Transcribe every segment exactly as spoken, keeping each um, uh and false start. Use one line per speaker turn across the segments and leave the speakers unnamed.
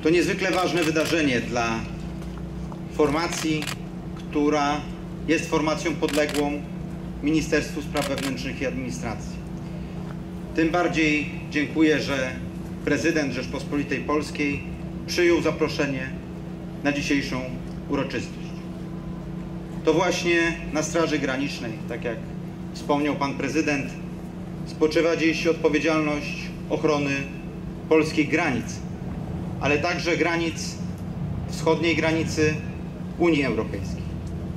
To niezwykle ważne wydarzenie dla formacji, która jest formacją podległą Ministerstwu Spraw Wewnętrznych i Administracji. Tym bardziej dziękuję, że prezydent Rzeczpospolitej Polskiej przyjął zaproszenie na dzisiejszą uroczystość. To właśnie na Straży Granicznej, tak jak wspomniał pan prezydent, spoczywa dziś odpowiedzialność ochrony polskich granic, ale także granic, wschodniej granicy Unii Europejskiej.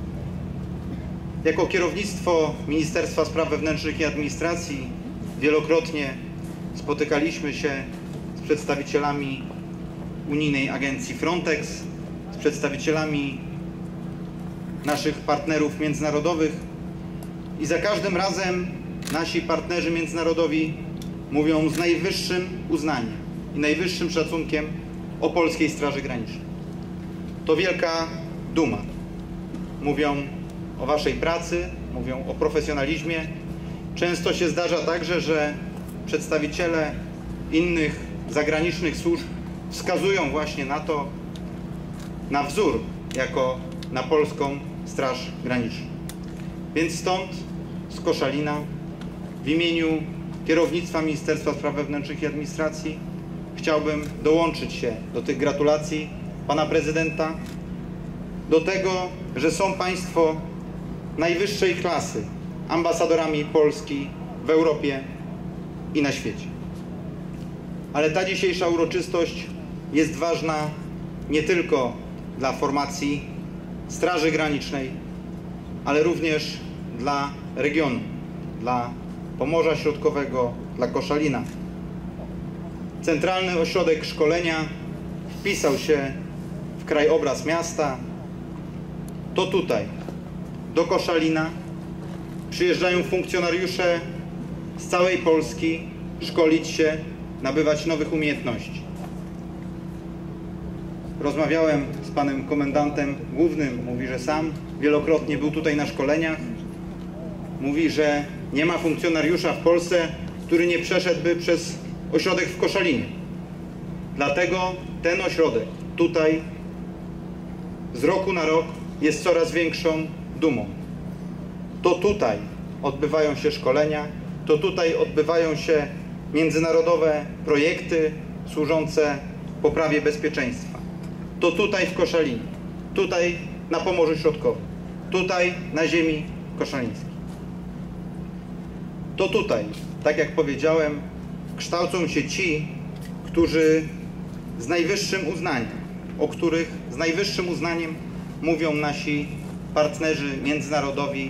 Jako kierownictwo Ministerstwa Spraw Wewnętrznych i Administracji wielokrotnie spotykaliśmy się z przedstawicielami unijnej agencji Frontex, z przedstawicielami naszych partnerów międzynarodowych i za każdym razem nasi partnerzy międzynarodowi mówią z najwyższym uznaniem i najwyższym szacunkiem o polskiej Straży Granicznej. To wielka duma. Mówią o waszej pracy, mówią o profesjonalizmie. Często się zdarza także, że przedstawiciele innych zagranicznych służb wskazują właśnie na to, na wzór, jako na polską Straż Graniczną. Więc stąd z Koszalina w imieniu kierownictwa Ministerstwa Spraw Wewnętrznych i Administracji chciałbym dołączyć się do tych gratulacji pana prezydenta, do tego, że są państwo najwyższej klasy ambasadorami Polski w Europie i na świecie. Ale ta dzisiejsza uroczystość jest ważna nie tylko dla formacji Straży Granicznej, ale również dla regionu, dla Pomorza Środkowego, dla Koszalina. Centralny Ośrodek Szkolenia wpisał się w krajobraz miasta. To tutaj, do Koszalina, przyjeżdżają funkcjonariusze z całej Polski szkolić się, nabywać nowych umiejętności. Rozmawiałem z panem komendantem głównym, mówi, że sam wielokrotnie był tutaj na szkoleniach. Mówi, że nie ma funkcjonariusza w Polsce, który nie przeszedłby przez ośrodek w Koszalinie. Dlatego ten ośrodek tutaj z roku na rok jest coraz większą dumą. To tutaj odbywają się szkolenia, to tutaj odbywają się międzynarodowe projekty służące poprawie bezpieczeństwa. To tutaj w Koszalinie, tutaj na Pomorzu Środkowym, tutaj na ziemi koszalińskiej. To tutaj, tak jak powiedziałem, kształcą się ci, którzy z najwyższym uznaniem, o których z najwyższym uznaniem mówią nasi partnerzy międzynarodowi,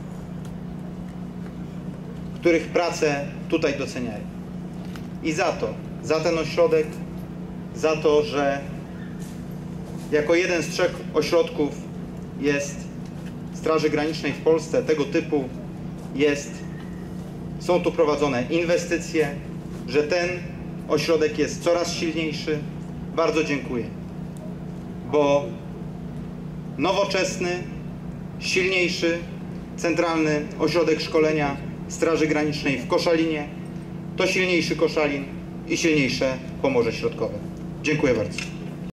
których pracę tutaj doceniają. I za to, za ten ośrodek, za to, że jako jeden z trzech ośrodków jest Straży Granicznej w Polsce, tego typu jest, są tu prowadzone inwestycje, że ten ośrodek jest coraz silniejszy. Bardzo dziękuję, bo nowoczesny, silniejszy, centralny ośrodek szkolenia Straży Granicznej w Koszalinie to silniejszy Koszalin i silniejsze Pomorze Środkowe. Dziękuję bardzo.